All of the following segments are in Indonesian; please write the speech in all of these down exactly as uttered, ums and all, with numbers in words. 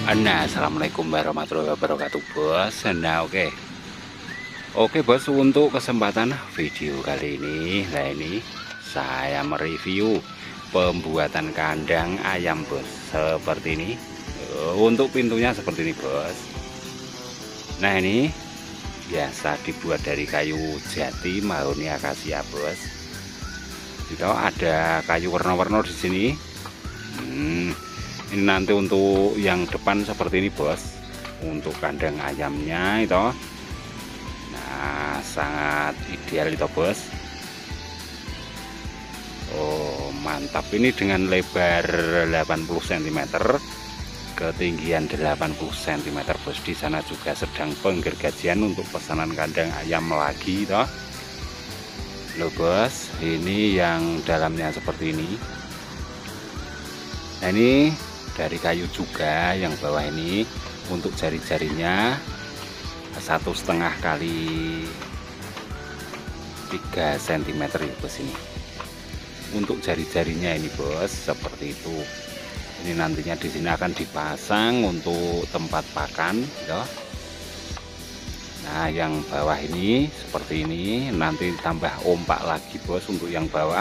Nah, assalamualaikum warahmatullahi wabarakatuh, bos. Nah, oke, oke, bos. Untuk kesempatan video kali ini, nah ini saya mereview pembuatan kandang ayam, bos. Seperti ini. Untuk pintunya seperti ini, bos. Nah, ini biasa dibuat dari kayu jati mahoni akasia, bos. Itu ada kayu warna-warna di sini. Hmm. Ini nanti untuk yang depan seperti ini, bos, untuk kandang ayamnya itu. Nah, sangat ideal itu, bos. Oh, mantap. Ini dengan lebar delapan puluh sentimeter, ketinggian delapan puluh sentimeter, bos. Di sana juga sedang penggergajian untuk pesanan kandang ayam lagi toh. Loh, bos, ini yang dalamnya seperti ini. Nah, ini dari kayu juga yang bawah ini. Untuk jari-jarinya satu setengah kali tiga sentimeter ya, bos. Ini untuk jari-jarinya ini, bos, seperti itu. Ini nantinya di sini akan dipasang untuk tempat pakan ya. Nah, yang bawah ini seperti ini, nanti tambah ompak lagi, bos, untuk yang bawah.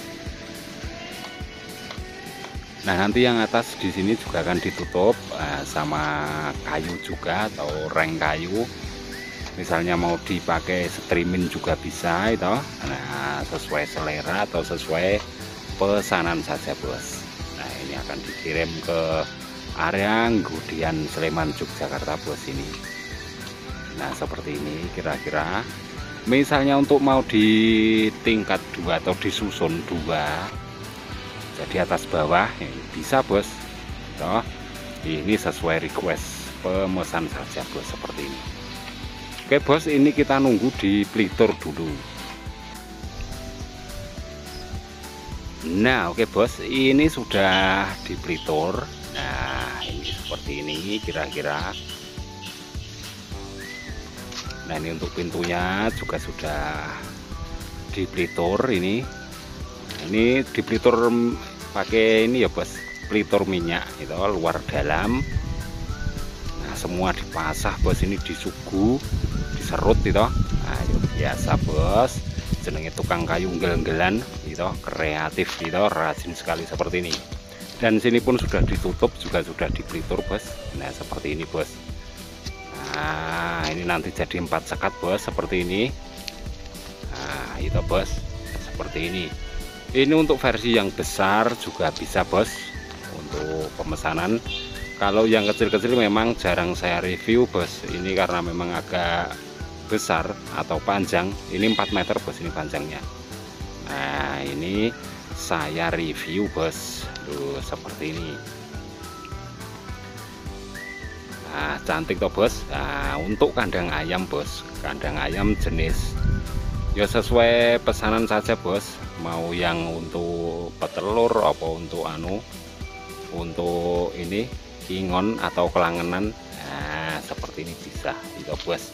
Nah, nanti yang atas di sini juga akan ditutup uh, sama kayu juga atau reng kayu. Misalnya mau dipakai streaming juga bisa itu. Nah, sesuai selera atau sesuai pesanan saja, bos. Nah, ini akan dikirim ke area Gudian Sleman Yogyakarta, bos, ini. Nah, seperti ini kira-kira. Misalnya untuk mau di tingkat dua atau disusun dua, jadi atas bawah ya, bisa, bos. Toh, ini sesuai request pemesan saja, bos, seperti ini. Oke, bos, ini kita nunggu di pelitur dulu. Nah, oke, bos, ini sudah di pelitur. Nah, ini seperti ini kira-kira. Nah, ini untuk pintunya juga sudah di pelitur ini. Ini di pelitur pakai ini ya, bos, pelitur minyak itu luar dalam. Nah, semua dipasah, bos, ini disugu, diserut itu. Nah, biasa, bos, jenenge tukang kayu ngel-ngelan itu, kreatif itu, rajin sekali seperti ini. Dan sini pun sudah ditutup, juga sudah di pelitur, bos. Nah, seperti ini, bos. Nah, ini nanti jadi empat sekat, bos, seperti ini. Nah, itu, bos, seperti ini. Ini untuk versi yang besar juga bisa, bos, untuk pemesanan. Kalau yang kecil-kecil memang jarang saya review, bos, ini karena memang agak besar atau panjang. Ini empat meter, bos, ini panjangnya. Nah, ini saya review, bos. Tuh, seperti ini. Nah, cantik toh, bos. Nah, untuk kandang ayam, bos, kandang ayam jenis ya sesuai pesanan saja, bos. Mau yang untuk petelur apa untuk anu, untuk ini ingon atau kelangenan. Nah, seperti ini bisa itu, bos.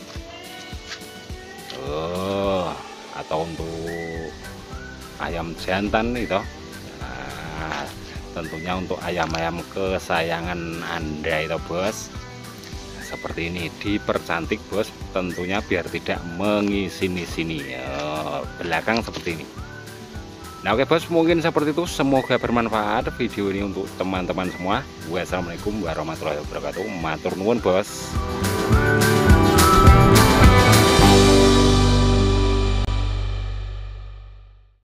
Oh, atau untuk ayam jantan itu. Nah, tentunya untuk ayam-ayam kesayangan Anda itu, bos. Seperti ini dipercantik, bos, tentunya biar tidak mengisini-sini ya, belakang seperti ini. Nah, oke, bos, mungkin seperti itu. Semoga bermanfaat video ini untuk teman-teman semua. Wassalamualaikum warahmatullahi wabarakatuh. Matur nuwun, bos.